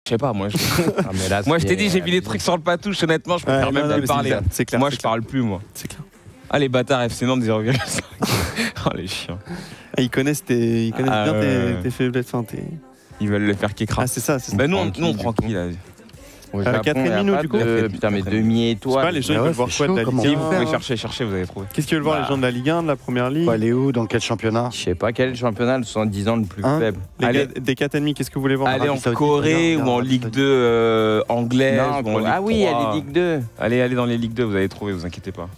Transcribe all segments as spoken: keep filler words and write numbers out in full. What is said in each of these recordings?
Je sais pas, moi je, Ah, mais là, moi, je c'est- t'ai dit, j'ai vu des trucs sur le patouche, honnêtement, je préfère Ouais, même non, non, plus mais parler. c'est clair, c'est clair, moi, c'est je clair. parle plus, moi. C'est clair. Ah, les bâtards F C Nantes zéro virgule cinq. Oh, les chiens. Ah, ils connaissent, tes, ils connaissent Ah, bien ouais. tes, tes faiblesses. Enfin, tes... Ils veulent le faire qu'écrase. Ah, c'est ça, c'est ça. Bah, nous, on, prend qui, nous, on du prend coup qui, là? Au Euh, Japon, quatre et y a demi, nous, pas du coup. de- Putain, mais Quatre et demi. Je sais demi-étoile. pas, les gens, Mais ils ouais, veulent voir c'est quoi de chaud, la comment Ligue Si, on vous un fait, pouvez hein. chercher, chercher, vous allez trouver. Qu'est-ce qu'ils veulent voir, Bah. les gens de la Ligue un, de la Première Ligue Faut aller où? Dans quel championnat? Je sais pas quel championnat, le soixante-dix ans le plus Hein faible. Les Allez. gars, Des quatre et demi, qu'est-ce que vous voulez voir? Allez en Arabie Saoudite, Corée regarde, ou en Arabie Ligue Saoudite. deux euh, anglaise. Non, ou en Ligue ah oui, il y a trois. les Ligue deux. Allez, allez dans les Ligues deux, vous allez trouver, vous inquiétez pas.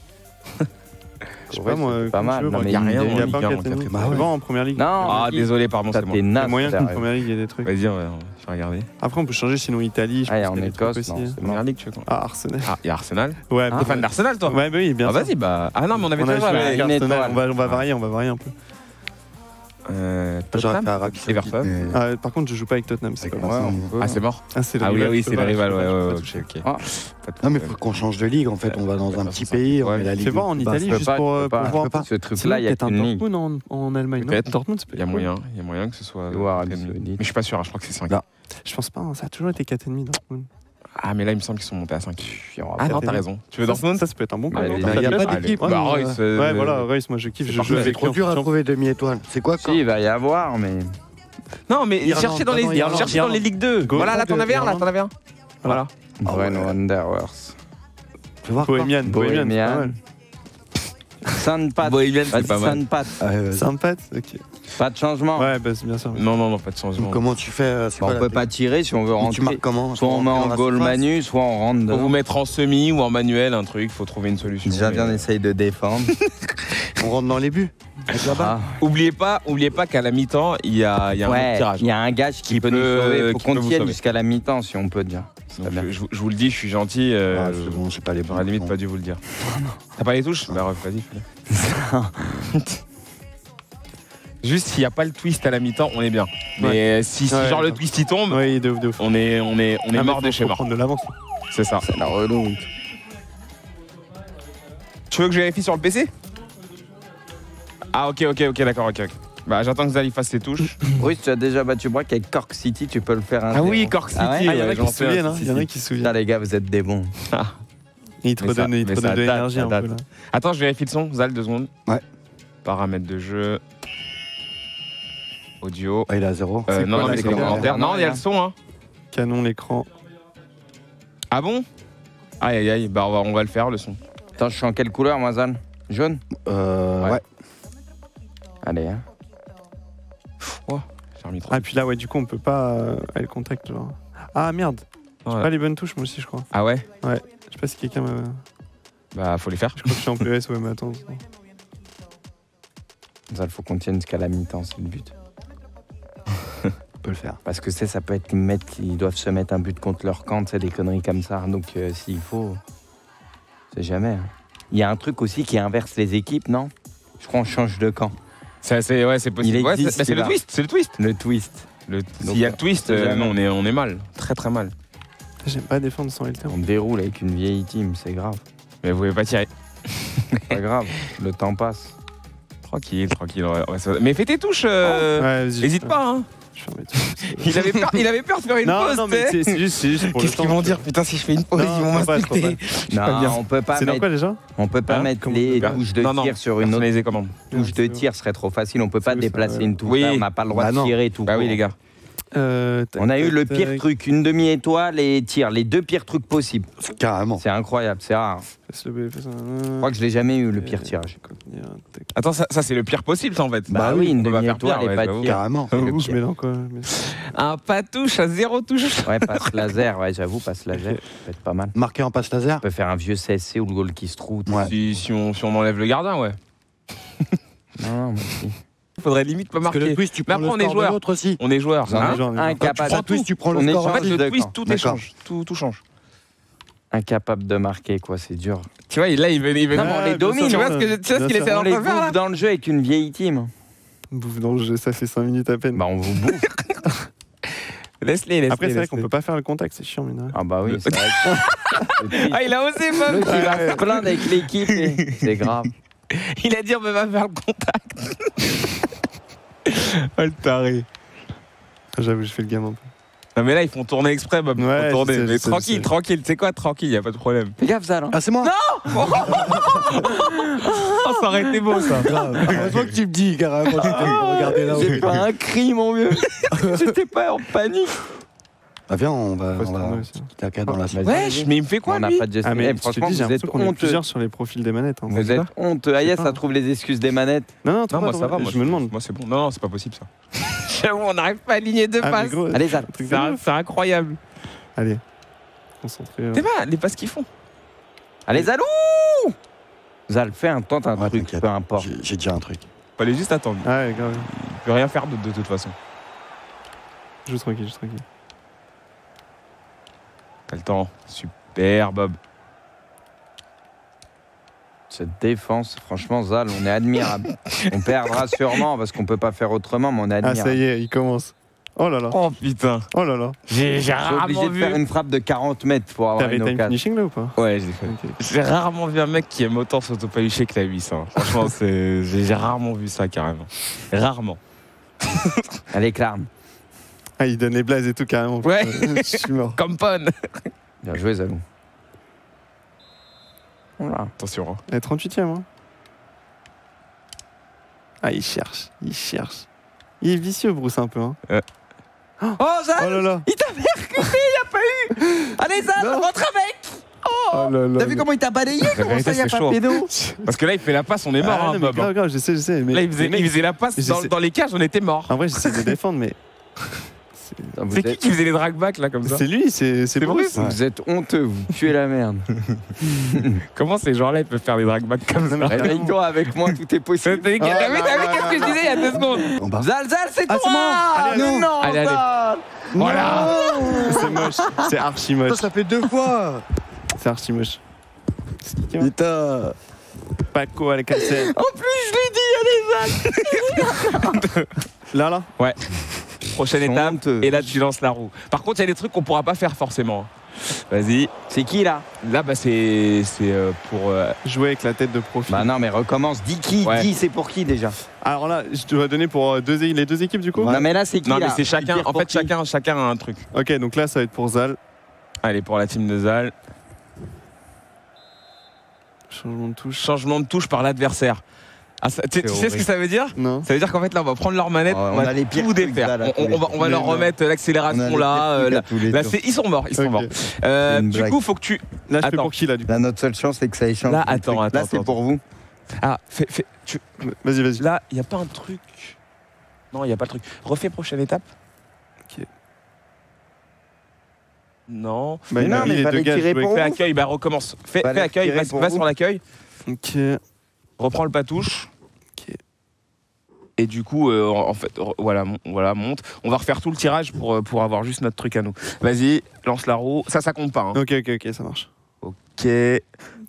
Je sais pas, moi, c'était pas comme mal. tu veux, Non, moi, mais y a Ligue rien, deux, Il n'y a Ligue pas un, un en quatre et demi. Bah Tu ouais. vas en Première Ligue? Non, Ah, Ligue- désolé, pardon, T'as c'est moi. tes Il y a neuf moyen qu'en derrière. Première Ligue, il y ait des trucs. Vas-y, on va, je vais regarder. Après, on peut changer, sinon Italie. Je Ah, et pense en qu'il y a des trucs Écosse, aussi. non, c'est mort. Première Ligue, tu veux quoi? Ah, Arsenal. Ah, il y a Arsenal. Ouais, T'es fan d'Arsenal, toi? Ouais, bah oui, bien Ah, sûr. vas-y, bah. Ah non, mais on avait On a déjà joué joué. avec une Arsenal. étoile. On va, on va varier, on va varier un peu. Euh, J'aurais Tottenham fait Arabie Saoudite. Everton. mais- Ah, par contre, je joue pas avec Tottenham. C'est Avec quoi Ouais, Arsenal. on peut. Ah, c'est mort? Ah, c'est le Ah oui, rival, oui, je c'est peux le pas, rival, je peux ouais, pas, je ouais, peux ouais, pas toucher. ok, ok. Ah. Pas de Non, mais problème. faut qu'on change de ligue. En fait, on va dans un petit pays, on Ouais. met la ligue. Fais voir en Bah, Italie, je peux juste pas, pour je peux euh, pas. pour voir un Je peux peu. pas. Ce Sinon, truc-là, il y a peut-être un qu'une ligue. Dortmund en, en Allemagne. Non, Peut-être. Dortmund, c'est Il y a pas moyen, il y a moyen que ce soit. Ou Arabie quatre et demi. Saoudite. Mais je suis pas sûr, hein, je crois que c'est cinq. Non. Je pense pas, hein, ça a toujours été quatre et demi Dortmund. Ah, mais là, il me semble qu'ils sont montés à cinq. Il y aura Ah pas- non, t'as raison. Tu veux Ça, Dortmund? Ça, ça peut être un bon Bah, coup. les- non, bah, t'as y a déjà pas dit. d'équipe. Bah, Ouais, Royce, euh, Ouais, voilà, Royce, moi je kiffe. c'est Je parfait. joue C'est avec trop lui en dur à champion. trouver demi-étoile. C'est quoi Si, quand il va y avoir, mais. Non, mais Irlande, cherchez dans les, pardon, Irlande, cherchez dans les Irlande. Ligues deux. Go. Voilà, là, t'en avais un, là, Irlande. t'en avais un. Voilà. Ah Bren ouais. Wanderers. Tu veux voir quoi? Bohémian, Bohémian, c'est pas Bohémian. mal. Sainte-Pat. Bohémian, c'est Vas-y, pas mal. Sainte-Pat. Ah, ouais, vas-y. Sympa, ok. Pas de changement. Ouais, bah c'est bien sûr. Non, non, non, pas de changement. Comment tu fais euh, c'est Bon, quoi on la peut technique? pas tirer si on veut Mais Tu rentrer. marques comment? Soit on met Dans en la goal surface manu, soit on rentre Faut dedans. vous mettre en semi ou en manuel, un truc, faut trouver une solution. Déjà mais, bien euh, essaye de défendre. On rentre dans les buts. Avec la balle. Ah, Oubliez pas, oubliez pas qu'à la mi-temps, il y a, il y a un autre ouais, tirage. il y a un gage qui, Qui peut, peut- nous sauver. Faut qui qu'on peut vous tienne sauver. jusqu'à la mi-temps si on peut dire. Donc, bien. je, je vous- je vous le dis, je suis gentil. euh, Ah, c'est bon, c'est pas les bons. J'aurais limite pas dû vous le dire. T'as pas les touches? Bah, ref, vas-y, fais-le. Juste s'il n'y a pas le twist à la mi-temps, on est bien. Mais si, si Ouais, genre le d'accord. twist il tombe, Oui, de ouf, de ouf. on est, on est, on est Ah, mais mort faut- de chez faut mort. prendre de l'avance. C'est ça. C'est la redoute. Tu veux que je vérifie sur le P C? Ah ok, ok, ok, d'accord, ok, ok. Bah j'attends que Zal fasse ses touches. Oui, tu as déjà battu Braque avec Cork City, tu peux le faire un Ah oui, zéro. Cork City. Ah ouais Ah, il y en ouais, a qui j'en se sais, souviennent, hein. si, Il y en a si. qui se Putain, souviennent. les gars, vous êtes des bons. Il te Mais ça- redonne il te mais ça redonne de date, l'énergie ça un peu date. là. Attends, je vérifie le son. Zal, deux secondes. Ouais. Paramètres de jeu. Audio. Ah, il est à zéro. Euh, C'est non, quoi, non, là, mais c'est c'est quoi commentaire. Non, il y a le son, hein. Canon, l'écran. Ah bon? Aïe, aïe, aïe. Bah on va, on va le faire, le son. Attends, je suis en quelle couleur, moi, Zal? Jaune? Euh, Ouais. ouais. Allez, hein. J'ai remis trop. Ah, puis là, ouais, du coup, on peut pas euh, aller le contact. Genre. Ah merde, Ouais. pas les bonnes touches, moi aussi, je crois. Ah ouais? Je sais pas si quelqu'un m'a. Bah faut les faire. Je crois que je suis en P E S, ouais, mais attends. Zal, faut qu'on tienne jusqu'à la mi-temps, c'est le but. On peut le faire. Parce que c'est, ça peut être qu'ils mettent, ils doivent se mettre un but contre leur camp, c'est des conneries comme ça. Donc euh, s'il faut, c'est jamais. hein. Il y a un truc aussi qui inverse les équipes, non? Je crois qu'on change de camp. C'est assez, ouais, c'est possible. Il Ouais, existe, c'est bah, c'est le celui-là. twist, c'est le twist. Le twist. Le- Donc, S'il y a le twist, c'est euh, jamais. non, on est, on est mal. Très très mal. J'aime pas défendre sans L T. On déroule avec une vieille team, c'est grave. Mais vous pouvez pas tirer. Pas grave, le temps passe. Tranquille, tranquille. ouais, ouais, ça- Mais fais tes touches. euh, Ouais, vas-y. Hésite pas, hein. Je ferme les touches. Il avait peur, il avait peur de faire une Non, pause. non, mais tu sais. c'est c'est juste, c'est juste pour le Qu'est-ce temps. qu'ils vont dire? Putain, si je fais une pause, Non, ils vont faut pas, faut m'insulter. Non, pas bien. on peut pas C'est dans mettre, quoi déjà? on peut pas Hein mettre Comment les on peut faire touches de Non, non, tir sur une autre personnaliser comment? touche de tir, serait trop facile. On peut pas C'est où, ça, déplacer ouais. une touche. Oui. là, on n'a pas le droit Bah de non. tirer tout. Bah oui, court. les gars. Euh, tac, On a eu tac, le pire tac. truc, une demi-étoile et tir, les deux pires trucs possibles. Carrément. C'est incroyable, c'est rare. Fais le B, fais ça. Je crois que je l'ai jamais eu le pire tirage. Attends, ça, ça, c'est le pire possible, ça, en fait. Bah oui, une on va faire demi-étoile pire, et ouais, pas de j'avoue. tir. Carrément. le Ouh, je pire. mets dans quoi mais- Un pas touche à zéro touche. Ouais, passe laser, ouais, j'avoue, passe laser, ça peut être pas mal. Marqué en passe laser. On peut faire un vieux C S C ou le goal qui se trouve. Ouais. Si, si, on, si on enlève le gardien, ouais. Non, non, mais si. Faudrait limite pas Parce que marquer. le twist, tu Mais prends le après, on est score de joueur. l'autre aussi. On est joueur. Non, hein. mais genre, Incapable. Quand tu twist, tu prends le On est score. En fait, Change le de twist, camp. tout D'accord. échange. Tout, tout change. Incapable de marquer, quoi, c'est dur. Tu vois, là, il veut. Il veut Non, mais on les bien domine. sûr, Tu vois bien ce que je- tu sais ce sûr. qu'il essaie On en les train de faire, bouffe là dans le jeu avec une vieille team. Bouffe dans le jeu, ça fait cinq minutes à peine. Bah, on vous bouffe. Laisse-les, laisse-les. Après, c'est vrai qu'on laisse-les. peut pas faire le contact, c'est chiant, mine de rien. Ah, bah oui, c'est vrai. que- Ah, il a osé, même. L'autre, il va se plaindre avec l'équipe. et- C'est grave. Il a dit, on peut pas faire le contact. Oh, le taré. J'avoue, je fais le gamin un peu. Non mais là ils font tourner exprès, Bob. Ils font Ouais, tourner. je sais, Mais je sais, tranquille, je sais. tranquille. Tu sais quoi, tranquille, y a pas de problème. Fais gaffe, Zal. Hein. Ah, c'est moi. Oh, ça aurait été beau ça. Grave. Heureusement que tu me dis, carrément. Regardez là. J'ai pas un cri, mon vieux. J'étais pas en panique. Bah, viens, on va. Faut se On va... tourner aussi. T'inquiète dans la suite. Wesh, mais il me fait quoi On n'a lui pas de gestion. Ah, mais Eh, je te franchement, dis, j'ai vous êtes l'impression qu'on est honteux. plusieurs sur les profils des manettes. hein. Vous êtes honteux. Aïe, ça pas. trouve les excuses des manettes. Non, non, Non, toi, moi toi, ça va, toi, moi je me demande. Moi c'est bon. Non, non, c'est pas possible ça. J'avoue, on n'arrive pas à aligner deux Ah, mais passes. gros, Allez, Zal. un truc de C'est ouf. c'est incroyable. Allez, concentré. euh. T'es pas les passes qu'ils font. Allez, Zalou. Zal, fais un tente un Ouais, truc, t'inquiète. peu importe. J'ai j'ai déjà un truc. Fallait juste attendre. Ah ouais, grave. Il peut rien faire de, de toute façon. Joue tranquille, joue tranquille. T'as le temps. Super, Bob. Cette défense, franchement, Zal, on est admirable. On perdra sûrement parce qu'on peut pas faire autrement, mais on est Ah, admirable. ça y est, il commence. Oh là là. Oh putain. Oh là là. J'ai j'ai Je suis obligé rarement de vu. faire une frappe de quarante mètres pour avoir T'avais une time occasion. finishing là ou pas? Ouais, j'ai fait. Ok. J'ai rarement vu un mec qui aime autant s'auto-palucher que la huit. Hein. Franchement, c'est- j'ai j'ai rarement vu ça carrément. Rarement. Allez, Clarne. Ah, il donne les blazes et tout carrément. Ouais. Je suis mort. Comme Pon. Bien joué, Zalou. Voilà. Attention. Hein. Eh, trente-huitième, hein. Ah, il cherche, il cherche. Il est vicieux, Bruce, un peu. Hein. Ouais. Oh, Oh Zal, là là. il t'a percuté, il a pas eu. Allez, Zal, Non. rentre avec. Oh là là. T'as vu comment il t'a balayé? Comment vérité, ça, y a c'est pas chaud. pédo? Parce que là, il fait la passe, on est mort, Ah, hein, non, mais Bob. grave, grave, je sais, je sais. Mais Là, il faisait, les mecs- il faisait la passe je dans, sais. dans les cages, on était morts. En vrai, j'essaie de défendre, mais. Vous C'est qui êtes, qui faisait les dragbacks là comme ça? C'est lui, c'est c'est C'est Bruce. Bruce. vous êtes honteux, vous tuez la merde. Comment ces gens-là ils peuvent faire des dragbacks comme ça? Réveille-toi avec moi, tout est possible. T'as vu, Ah, t'as vu là, t'as vu là, qu'est-ce que je là, disais il y a deux secondes? En bas. Zal, Zal, c'est Ah, toi. c'est moi. Allez, Mais allez. non, Allez, allez. Zal. Voilà. C'est moche. C'est archi Ça, moche. ça fait deux fois. C'est archi moche. C'est qui, hein? Putain. Paco Alcacer. En plus, je l'ai dit, allez, Zal. Là, là. Prochaine Ils sont étape, honteux. et là tu lances la roue. Par contre, il y a des trucs qu'on pourra pas faire forcément. Vas-y. C'est qui là? Là, bah c'est c'est euh, pour. euh, Jouer avec la tête de profil. Bah non, mais recommence. Dis qui? Ouais. Dis, c'est pour qui déjà? Alors là, je dois donner pour euh, deux, les deux équipes du coup. Non, mais là, c'est qui Non, là? mais c'est chacun. Dire En pour fait, qui? chacun, chacun a un truc. Ok, donc là, ça va être pour Zal. Allez, pour la team de Zal. Changement de touche. Changement de touche par l'adversaire. Ah, ça- tu tu sais ce que horrible. ça veut dire? Non. Ça veut dire qu'en fait là, on va prendre leur manette, Ouais, on, on a va les pires tout trucs, défaire. Zal, à On, tous on les va, on va Mais leur non. remettre l'accélération là. euh, là, là, c'est- ils sont morts, ils sont Ok. morts. Euh, C'est une du blague. coup, faut que tu. Là, je fais Attends. pour qui là du coup? Là, notre seule chance, c'est que ça échange. Là, le attends, truc. attends, Là, c'est attends. pour vous. Ah, fais, fais, tu, Vas-y, vas-y. là, il n'y a pas un truc. Non, il n'y a pas le truc. Refais prochaine étape. Ok. Non. Bah, Mais il a non, mis mais les fallait deux gars tirer jouer. pour Fais vous. accueil, bah recommence. Fais, Fallait fais accueil, tirer va, pour va vous. sur l'accueil. Ok. Reprends le patouche. Ok. Et du coup, euh, en fait, re- voilà, mon- voilà, monte. On va refaire tout le tirage pour, euh, pour avoir juste notre truc à nous. Vas-y, lance la roue. Ça, ça compte pas. Hein. Ok, ok, ok, ça marche. Ok. Ouais.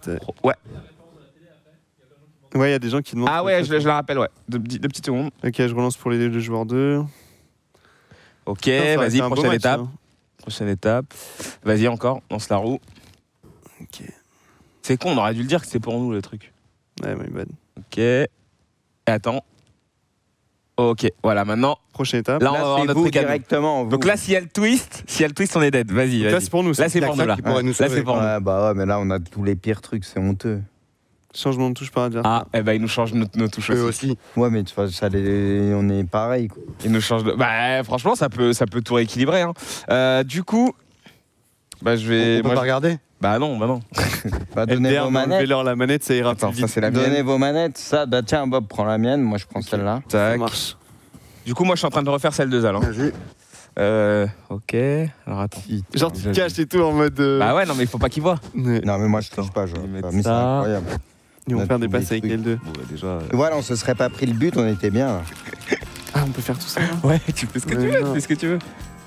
Ouais, il y a des gens qui demandent. Ah ouais, je, je la rappelle, ouais. Deux, petits- deux petites secondes. Ok, je relance pour les deux joueurs deux. Ok, Putain, ça va vas-y, être un beau prochaine match, étape. hein. Prochaine étape. Vas-y, encore, lance la roue. Ok. C'est con, on aurait dû le dire que c'est pour nous le truc. Ouais, my bad. Ok. Et attends. Ok, voilà, maintenant. Prochaine étape. Là, on Là, va avoir c'est notre vous truc à nous. directement. vous. Donc là, s'il y a le twist, s'il y a le twist, on est dead. Vas-y, Donc là, vas-y. c'est pour nous. Là, c'est pour nous, là. qui pourrait nous Là, sauver. c'est pour nous. Ouais, bah ouais, mais là, on a tous les pires trucs, c'est honteux. Changement de touche par adversaire. Ah, eh ben, il nous change nos, nos touches Eux aussi. aussi. Ouais, mais tu vois, ça, les- on est pareil, quoi. Il nous change de. Bah, franchement, ça peut, ça peut tout rééquilibrer. Hein. Euh, du coup, bah, je vais. On peut moi, pas je- regarder. Bah, non, bah, non. Bah, donnez L D R, vos manettes. enlevez-leur la manette, ça ira Attends, plus ça, vite. c'est la mienne. Donnez vos manettes. Ça, bah tiens, Bob, prends la mienne. Moi, je prends celle-là. Ça Tac. marche. Du coup, moi, je suis en train de refaire celle de Zal. Hein. Vas-y. Euh, ok. Alors, attends. Genre, tu te caches et tout en mode. euh, Bah, ouais, non, mais il faut pas qu'il voit. ouais. Non, mais moi, je touche pas. Je... Ils mettent Mais c'est ça. incroyable. Ils On vont a faire des tous des passes avec trucs. L deux. Bon, bah, déjà. euh, Voilà, on se serait pas pris le but, on était bien. là. Ah, on peut faire tout ça là Ouais, tu fais ce que Ouais, tu veux, non. tu fais ce que tu veux.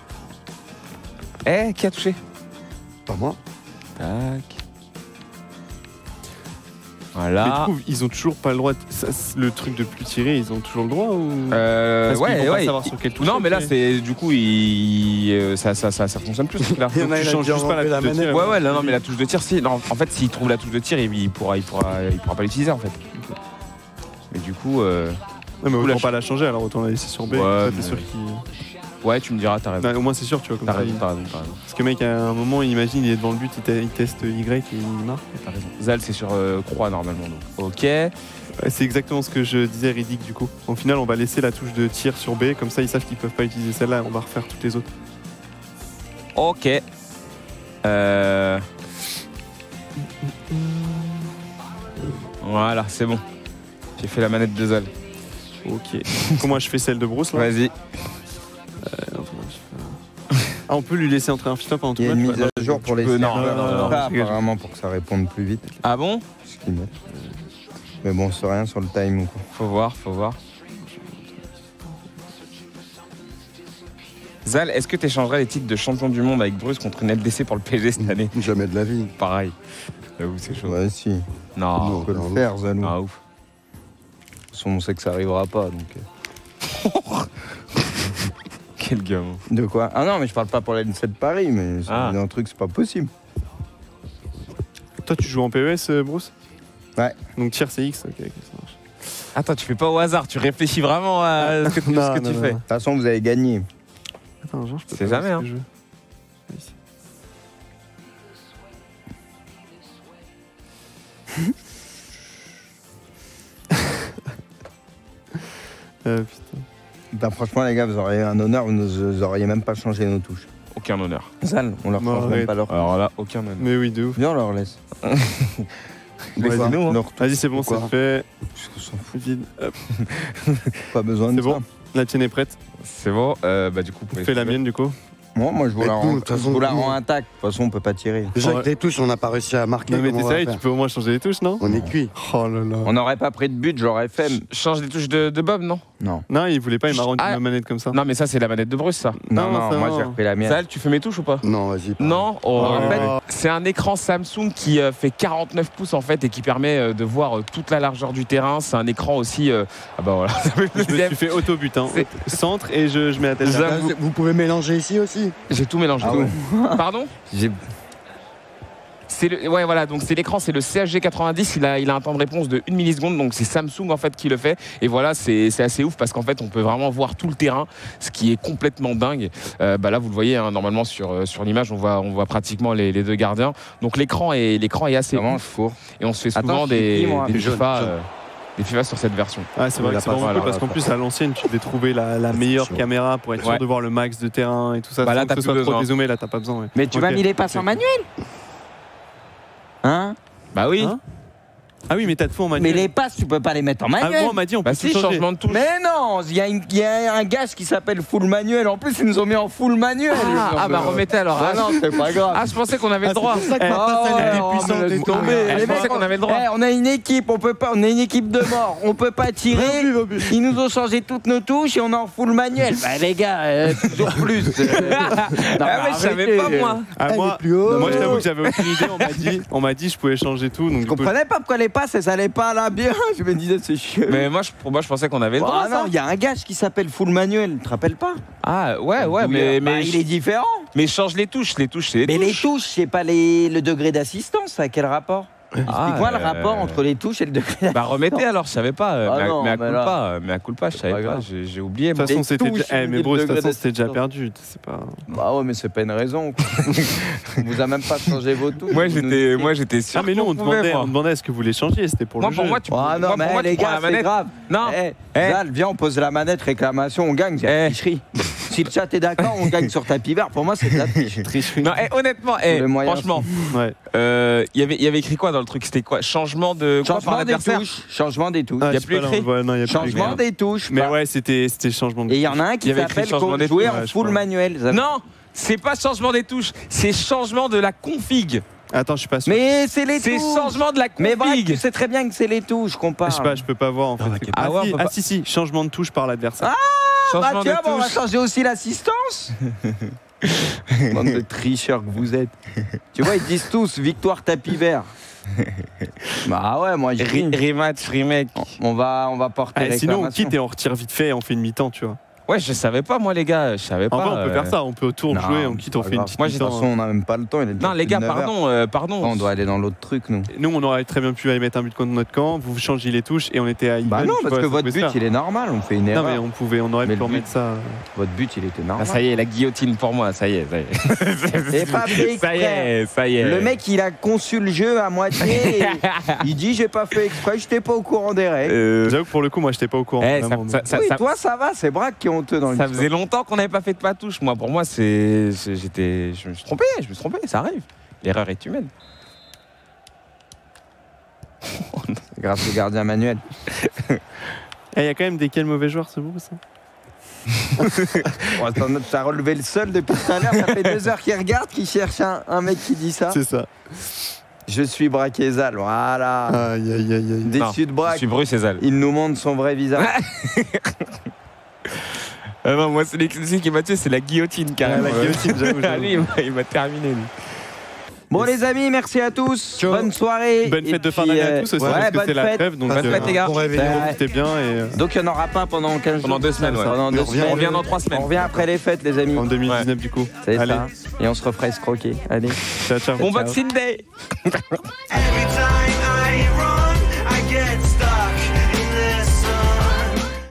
Eh, qui a touché? Pas moi. Tac. Mais Voilà. du coup, ils ont toujours pas le droit. de- ça, c'est le truc de plus tirer, ils ont toujours le droit ou. Euh, Parce qu'ils ouais, vont pas ouais. savoir sur quelle touche Non, mais là, appuyer. c'est du coup, il, euh, ça, ça, ça, ça fonctionne plus. ce truc-là. Donc, tu changes juste pas la touche de tir. Ouais, ouais, non, non, mais la touche de tir, si. Non, en fait, s'il trouve la touche de tir, il, il pourra, il pourra, il pourra pas l'utiliser en fait. Mais du coup, euh, Ouais, mais Ou autant la pas la changer, alors autant la laisser sur B. Ouais, Toi, t'es mais- sûr qu'il. Ouais, tu me diras, t'as raison. Bah, au moins, c'est sûr, tu vois. Comme T'as ça, raison, il- t'as raison, t'as raison. Parce que, mec, à un moment, imagine, il est devant le but, il, te- il teste Y et il marque. T'as raison. Zal, c'est sur euh, croix normalement. Donc. Ok. Ouais, C'est exactement ce que je disais, Riddick, du coup. Au final, on va laisser la touche de tir sur B, comme ça, ils savent qu'ils peuvent pas utiliser celle-là, on va refaire toutes les autres. Ok. Euh... Voilà, c'est bon. J'ai fait la manette de Zal. Ok. Comment je fais celle de Bruce, là Vas-y. Euh, attends, je fais- Ah, on peut lui laisser entrer un fit-up pendant tout Il y a le une match mise ouais. à jour pour les peux- non, serveurs, non, non, non, ça, je rigole. apparemment pour que ça réponde plus vite. Ah bon? Ce qu'ils mettent. Mais bon, c'est rien sur le time ou quoi. Faut voir, faut voir. Zal, est-ce que tu échangerais les titres de champion du monde avec Bruce contre une L D C pour le P S G cette année? Jamais de la vie. Pareil. J'avoue, c'est chaud. Ouais, si. Non. On peut le faire, Zalou. Ah, De ouf. toute façon, on sait que ça arrivera pas. Donc... euh. Quel gamin. De quoi? Ah non, mais je parle pas pour la N sept de Paris, mais c'est Ah. un truc, c'est pas possible. Toi, tu joues en P E S, euh, Bruce? Ouais. Donc, tir, c'est X. Ok, ok, ça marche. Attends, tu fais pas au hasard, tu réfléchis vraiment à ce que, tu- Non, ce que non, tu non, fais. non. De toute façon, vous avez gagné. Attends, genre, je peux C'est pas voir jamais, ce hein. que je veux. Ici. Euh, putain. Bah, franchement, les gars, vous auriez un honneur, vous nous auriez même pas changé nos touches. Aucun honneur. Zal, on leur Non, change même arrête. pas leur. Alors là, aucun honneur. Mais oui, de ouf. Viens, on leur laisse. Laissez-nous, hein. Leur touche, Vas-y, c'est bon, c'est pourquoi fait. On s'en fout, Vide. Hop, pas besoin de C'est bon. ça. la tienne est prête. C'est bon. Euh, bah, du coup, vous pouvez Fais la suivre. mienne, du coup. Moi, moi, je vous Mais la nous, rends, de toute je façon, vous la nous- rends intacte. De toute façon, on peut pas tirer. Déjà, Ouais. avec des touches, on n'a pas réussi à marquer. Non, mais comment on va t'essayes, faire tu peux au moins changer les touches, non? On est cuit. Oh là là. On n'aurait pas pris de but, j'aurais fait. Ch- Change des touches de, de Bob, non? Non. Non, il voulait pas, il m'a rendu Ah. ma manette comme ça. Non, mais ça, c'est la manette de Bruce, ça. Non, Non, non, ça, moi, non. j'ai repris la mienne. Zal, tu fais mes touches ou pas? Non, vas-y. parle. Non, oh, Oh. en fait, c'est un écran Samsung qui euh, fait quarante-neuf pouces en fait et qui permet euh, de voir euh, toute la largeur du terrain. C'est un écran aussi. euh, Ah bah voilà. Ça fait le Je me deuxième. suis fait auto-but, hein. C'est- Centre et je, je mets la tête. Zap. derrière. J'avoue. Vous, vous pouvez mélanger ici aussi. J'ai tout mélangé. Ah ouais. Pardon? J'ai- C'est le, ouais voilà, donc c'est l'écran, c'est le C H G quatre-vingt-dix, il a, il a un temps de réponse de une milliseconde, donc c'est Samsung en fait qui le fait. Et voilà, c'est c'est assez ouf parce qu'en fait on peut vraiment voir tout le terrain, ce qui est complètement dingue. Euh, bah là vous le voyez, hein, normalement sur, euh, sur l'image on voit, on voit pratiquement les, les deux gardiens. Donc l'écran est, l'écran est assez Vraiment, ouf. je fourre. Et on se fait Attends, souvent je suis des, qui, moi des, Jaune, FIFA, jaune. euh, des FIFA sur cette version. Ah, c'est vrai Il que a c'est pas vraiment voilà, cool parce qu'en attends. plus à l'ancienne tu devais trouver la, la meilleure sûr. caméra pour être sûr Ouais. de voir le max de terrain et tout ça. Bah là, sans t'as que ce plus soit trop besoin. dézoomé, là t'as pas besoin. Ouais. Mais tu Ok. m'as mis les passes en manuel? Hein? Bah oui. Hein Ah oui, mais t'as tout en Mais manuel. les passes, tu peux pas les mettre en Ah, manuel. moi on m'a dit on peut Bah tout si, changer. changement de touche. Mais non, il y, a une- il y a un gage qui s'appelle full manuel. En plus, ils nous ont mis en full manuel. Ah, ah, bah remettez alors. Ah non, c'est pas grave. Ah, je pensais qu'on avait le Ah, droit. c'est pour ça que Eh, ma passe, elle ouais, est on puissante me et laisse tombée. tomber. Ah, je Les pensais mecs, qu'on avait le droit. Eh, on a une équipe, on peut pas, on a une équipe de mort, on peut pas tirer. Ils nous ont changé toutes nos touches et on est en full manuel. Bah les gars, euh, toujours plus. Euh, non, Ah, mais je savais arrêtez. pas moi. Ah, Elle moi, est plus haut. moi je t'avoue que j'avais aucune idée. On m'a dit, on m'a dit je pouvais changer tout. Donc Je du coup, comprenais pas pourquoi les passes, elles allaient pas là bien. Je me disais, c'est chiant. Mais moi je, pour moi, je pensais qu'on avait le droit. Ah non, ça. il y a un gage qui s'appelle full manuel, tu te rappelles pas? Ah ouais, ouais, D'où mais, il- bah, mais, il est différent. mais change les touches. Les touches, c'est les Mais les touches. touches, c'est pas les, le degré d'assistance, ça a quel rapport? Ah, Explique-moi le euh, rapport entre les touches et le degré d'assistance. Bah remettez alors, je savais pas. euh, Ah mais, à- non, mais à mais coup là- pas, mais à coup pas, je pas savais pas. grave. J'ai j'ai oublié. de moi. toute façon les c'était touches, déjà. Eh, il mais dit bro, de le toute degré façon c'était déjà d'assistance. perdu. C'est pas. Bah ouais, mais c'est pas une raison. quoi. On vous a même pas changé vos touches. Moi Vous j'étais, nous- moi j'étais sûr. Ah mais nous qu'on on pouvait, demandait, moi. on demandait à ce que vous les changiez. C'était pour Moi le pour jeu. moi tu. Ah non, moi, mais pour moi, les tu prends gars, la c'est manette. grave. Non. Eh, Eh. Zal, viens, on pose la manette, réclamation, on gagne, c'est Eh. la tricherie. Si le chat est d'accord, on gagne sur tapis vert. Pour moi, c'est de la triche. Tricherie. Non, eh, honnêtement, eh, Le moyen, franchement, Ouais. euh, il y avait, il y avait écrit quoi dans le truc? C'était quoi? Changement de quoi par Changement des l'adversaire? touches. Changement des touches. Ah, y a je sais plus pas, là, écrit on voit- non, y a plus Changement écrit. des touches. Mais Bah, ouais, c'était c'était changement de. Et il y en a un Il qui y avait écrit s'appelle changement des jouer touches. en Ouais, je full crois. manuel. Non, c'est pas changement des touches, c'est changement de la config. Attends, je suis pas sûr. Mais c'est les C'est touches. changement de la Mais bref, tu config. sais très bien que c'est les touches qu'on parle. Je sais pas, je peux pas voir en fait. t'inquiète Ah, pas. Ah ouais, si, on peut ah pas. si si, changement de touche par l'adversaire. Bah Changement tiens, de bon, on va touche. changer aussi l'assistance. Bande de tricheurs que vous êtes. Tu vois, ils disent tous victoire tapis vert. Bah ouais, moi je Re- Rematch, remake. On va, on va porter Ah, sinon on réclamation. quitte et on retire vite fait et on fait une mi-temps, tu vois. Ouais, je savais pas, moi, les gars. Je savais En pas. vrai, on peut euh, faire ça. On peut autour Non, jouer, on quitte, on pas fait une grave. petite Moi, De j'ai- toute mi-temps. façon, on n'a même pas le temps. Il est déjà Non, les gars, plus de neuf heures. pardon, euh, pardon. On doit aller dans l'autre truc, nous. Nous, on aurait très bien pu aller mettre un but contre notre camp. Vous changez les touches et on était à even. Bah non, tu parce vois, que ça votre pouvait se but, faire. il est normal. On fait une Non, erreur. mais on pouvait, on aurait Mais pu le but- remettre ça. Votre but, il était Ah, normal. ça y est, la guillotine pour moi, ça y est, ça y est. Et pas fait Ça y exprès. est, ça y est. Le mec, il a conçu le jeu à moitié. et il dit j'ai pas fait exprès, j'étais pas au courant des règles. Euh, J'avoue que pour le coup, moi, j'étais pas au courant. eh, vraiment, ça, mais- ça- oui, ça- toi ça va, c'est Braque qui est honteux dans le ça faisait longtemps qu'on n'avait pas fait de patouche. Moi, pour moi, c'est, c'est- j'étais, je me suis trompé, je me suis trompé, ça arrive. L'erreur est humaine. Grâce au gardien Manuel. Eh, il y a quand même des quels mauvais joueurs, ce beau, ça. Oh, t'en as- T'as relevé le seul depuis tout à l'heure, ça fait deux heures qu'il regarde, qu'il cherche un, un mec qui dit ça. C'est ça. Je suis Braquezal, voilà. Aïe, aïe, aïe, aïe. Déçu de Je Braque, suis Bruxelles. il nous montre son vrai visage. Ah non, moi, c'est l'exclusif qui m'a tué, c'est la guillotine, carrément. Ah, la guillotine, j'avoue, Ah, j'avoue. lui, il m'a- il m'a terminé, lui. Bon les amis, merci à tous. Ciao. Bonne soirée. Bonne Et fête de fin puis, d'année euh, à tous aussi, ouais, parce que bonne c'est la fête. trêve. Donc, Bonne euh, fête, les gars. Bon réveillon. Ouais. profitez bien et euh, Donc il n'y en aura pas pendant quinze jours. Pendant deux semaines, ouais. Pendant deux On revient- semaines. On revient dans trois semaines. On revient après les fêtes les amis. en deux mille dix-neuf, du coup. C'est Allez, ça. Et on se refera escroquer. Allez. ciao, ciao. Bon Ciao. Boxing Day. Every time